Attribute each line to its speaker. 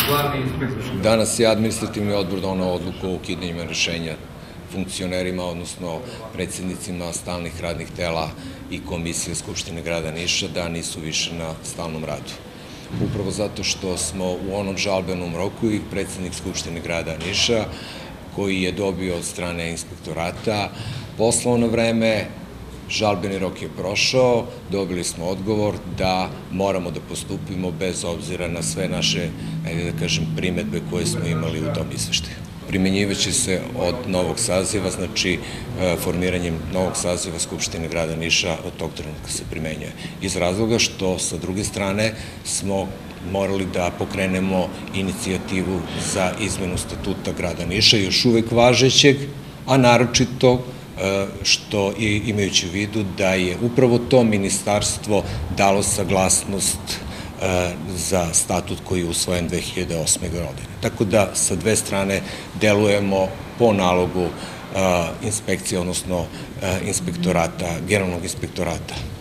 Speaker 1: glavni inspektor?
Speaker 2: Danas je administrativni odbor donao odluku o ukidanju rešenja funkcionerima, odnosno predsjednicima stalnih radnih tela i komisije Skupštine grada Niša da nisu više na stalnom radu. Upravo zato što smo u onom žalbenom roku i predsjednik Skupštine grada Niša, koji je dobio od strane inspektorata poslao na vreme, žalbeni rok je prošao, dobili smo odgovor da moramo da postupimo bez obzira na sve naše, da kažem, primedbe koje smo imali u tom izveštaju. Primenjivaće se od novog saziva, znači formiranjem novog saziva Skupštine grada Niša od tog trenutka se primenjuje. Iz razloga što sa druge strane smo morali da pokrenemo inicijativu za izmenu statuta grada Niša, još uvek važećeg, a naročito što imajući u vidu da je upravo to ministarstvo dalo saglasnost za statut koji je usvojen 2008. godine. Tako da sa dve strane delujemo po nalogu inspekcije, odnosno inspektorata, generalnog inspektorata